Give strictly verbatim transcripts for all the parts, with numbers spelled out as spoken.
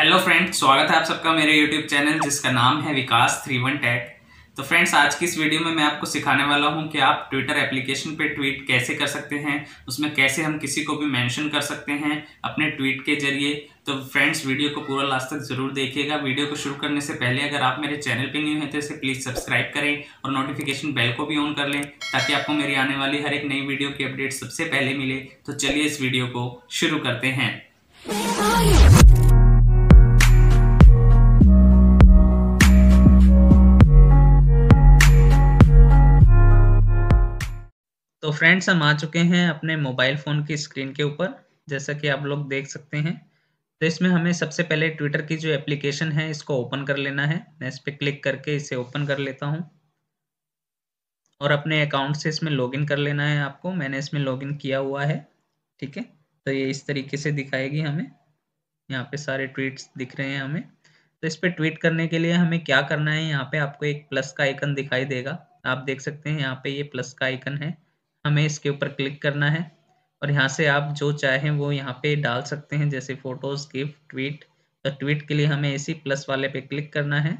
Hello friends, स्वागत है आप सबका मेरे यूट्यूब चैनल जिसका नाम है विकास थ्री वन टेक। तो फ्रेंड्स, आज की इस वीडियो में मैं आपको सिखाने वाला हूं कि आप ट्विटर एप्लीकेशन पे ट्वीट कैसे कर सकते हैं, उसमें कैसे हम किसी को भी मेंशन कर सकते हैं अपने ट्वीट के जरिए। तो फ्रेंड्स, वीडियो को पूरा लास्ट तक जरूर देखिएगा। वीडियो को शुरू करने से पहले अगर आप मेरे चैनल पर न्यू हैं तो इसे प्लीज़ सब्सक्राइब करें और नोटिफिकेशन बेल को भी ऑन कर लें ताकि आपको मेरी आने वाली हर एक नई वीडियो की अपडेट सबसे पहले मिले। तो चलिए इस वीडियो को शुरू करते हैं। तो फ्रेंड्स, हम आ चुके हैं अपने मोबाइल फ़ोन की स्क्रीन के ऊपर, जैसा कि आप लोग देख सकते हैं। तो इसमें हमें सबसे पहले ट्विटर की जो एप्लीकेशन है इसको ओपन कर लेना है। मैं इस पर क्लिक करके इसे ओपन कर लेता हूं और अपने अकाउंट से इसमें लॉगिन कर लेना है आपको। मैंने इसमें लॉगिन किया हुआ है, ठीक है। तो ये इस तरीके से दिखाएगी हमें, यहाँ पे सारे ट्वीट्स दिख रहे हैं हमें। तो इस पर ट्वीट करने के लिए हमें क्या करना है, यहाँ पे आपको एक प्लस का आइकन दिखाई देगा। आप देख सकते हैं यहाँ पे ये प्लस का आइकन है, हमें इसके ऊपर क्लिक करना है और यहाँ से आप जो चाहें वो यहाँ पे डाल सकते हैं, जैसे फोटोज, गिफ्ट, ट्वीट। तो ट्वीट के लिए हमें इसी प्लस वाले पे क्लिक करना है,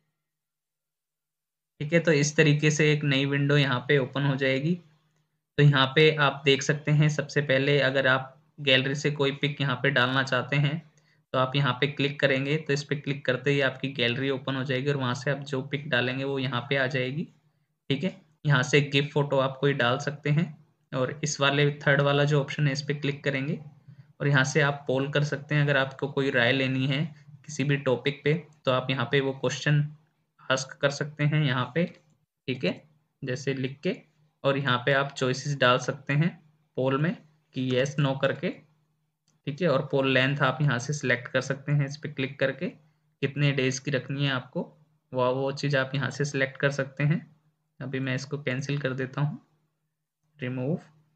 ठीक है। तो इस तरीके से एक नई विंडो यहाँ पे ओपन हो जाएगी। तो यहाँ पे आप देख सकते हैं, सबसे पहले अगर आप गैलरी से कोई पिक यहाँ पे डालना चाहते हैं तो आप यहाँ पे क्लिक करेंगे। तो इस पे क्लिक करते ही आपकी गैलरी ओपन हो जाएगी और वहाँ से आप जो पिक डालेंगे वो यहाँ पे आ जाएगी, ठीक है। यहाँ से गिफ्ट फोटो आप कोई डाल सकते हैं और इस वाले थर्ड वाला जो ऑप्शन है इस पर क्लिक करेंगे और यहाँ से आप पोल कर सकते हैं। अगर आपको कोई राय लेनी है किसी भी टॉपिक पे तो आप यहाँ पे वो क्वेश्चन आस्क कर सकते हैं यहाँ पे, ठीक है, जैसे लिख के। और यहाँ पे आप चॉइसेस डाल सकते हैं पोल में कि यस नो करके, ठीक है। और पोल लेंथ आप यहाँ से सिलेक्ट कर सकते हैं इस पर क्लिक करके, कितने डेज की रखनी है आपको, वह वो चीज़ आप यहाँ से सिलेक्ट कर सकते हैं। अभी मैं इसको कैंसिल कर देता हूँ, रिमूव,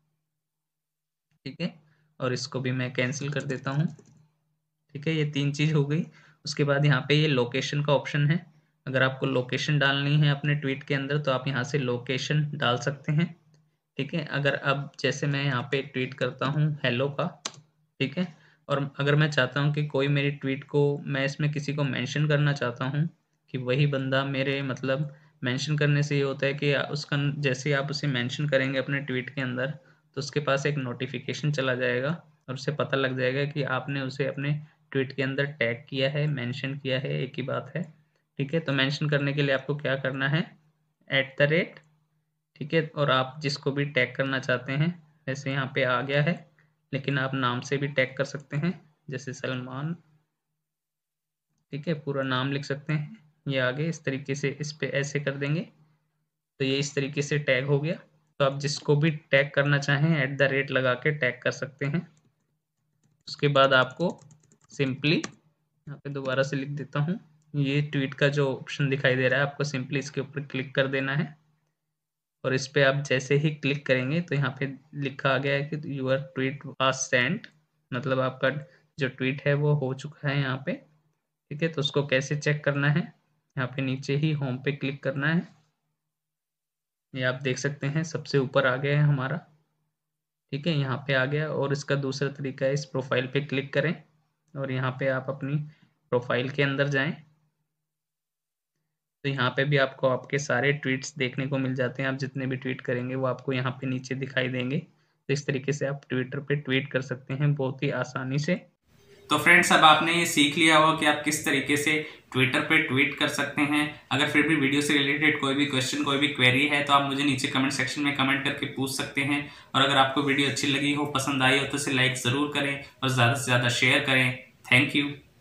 ठीक है। और इसको भी मैं कैंसिल कर देता हूँ, ठीक है। ये तीन चीज़ हो गई। उसके बाद यहाँ पे ये लोकेशन का ऑप्शन है। अगर आपको लोकेशन डालनी है अपने ट्वीट के अंदर तो आप यहाँ से लोकेशन डाल सकते हैं, ठीक है। अगर अब जैसे मैं यहाँ पे ट्वीट करता हूँ हेलो का, ठीक है, और अगर मैं चाहता हूँ कि कोई मेरी ट्वीट को, मैं इसमें किसी को मेंशन करना चाहता हूँ कि वही बंदा मेरे, मतलब मेंशन करने से ये होता है कि उसका जैसे आप उसे मेंशन करेंगे अपने ट्वीट के अंदर तो उसके पास एक नोटिफिकेशन चला जाएगा और उसे पता लग जाएगा कि आपने उसे अपने ट्वीट के अंदर टैग किया है, मेंशन किया है, एक ही बात है, ठीक है। तो मेंशन करने के लिए आपको क्या करना है, एट द रेट, ठीक है। और आप जिसको भी टैग करना चाहते हैं, वैसे यहाँ पे आ गया है, लेकिन आप नाम से भी टैग कर सकते हैं, जैसे सलमान, ठीक है, पूरा नाम लिख सकते हैं। ये आगे इस तरीके से इस पे ऐसे कर देंगे तो ये इस तरीके से टैग हो गया। तो आप जिसको भी टैग करना चाहें एट द रेट लगा के टैग कर सकते हैं। उसके बाद आपको सिंपली यहाँ पे दोबारा से लिख देता हूँ, ये ट्वीट का जो ऑप्शन दिखाई दे रहा है आपको सिंपली इसके ऊपर क्लिक कर देना है और इस पे आप जैसे ही क्लिक करेंगे तो यहाँ पे लिखा आ गया है कि यूर ट्वीट वाज सेंट, मतलब आपका जो ट्वीट है वो हो चुका है यहाँ पे, ठीक है। तो उसको कैसे चेक करना है, यहाँ पे नीचे ही होम पे क्लिक करना है। ये आप देख सकते हैं सबसे ऊपर आ गया है हमारा, ठीक है, यहाँ पे आ गया। और इसका दूसरा तरीका है, इस प्रोफाइल पे क्लिक करें और यहाँ पे आप अपनी प्रोफाइल के अंदर जाएं तो यहाँ पे भी आपको आपके सारे ट्वीट्स देखने को मिल जाते हैं। आप जितने भी ट्वीट करेंगे वो आपको यहाँ पे नीचे दिखाई देंगे। तो इस तरीके से आप ट्विटर पे ट्वीट कर सकते हैं बहुत ही आसानी से। तो फ्रेंड्स, अब आपने ये सीख लिया होगा कि आप किस तरीके से ट्विटर पे ट्वीट कर सकते हैं। अगर फिर भी वीडियो से रिलेटेड कोई भी क्वेश्चन, कोई भी क्वेरी है तो आप मुझे नीचे कमेंट सेक्शन में कमेंट करके पूछ सकते हैं। और अगर आपको वीडियो अच्छी लगी हो, पसंद आई हो तो इसे लाइक ज़रूर करें और ज़्यादा से ज़्यादा शेयर करें। Thank you.